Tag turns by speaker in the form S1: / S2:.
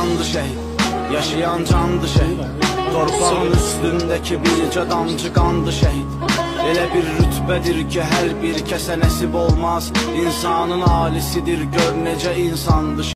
S1: candı şehit, yaşayan candı şehit. Torpağın üstündeki bircə damcı qandı şehit. Elə bir rütbədir ki, hər bir kəsə nəsib olmaz. İnsanın alisidir, gör necə insandı.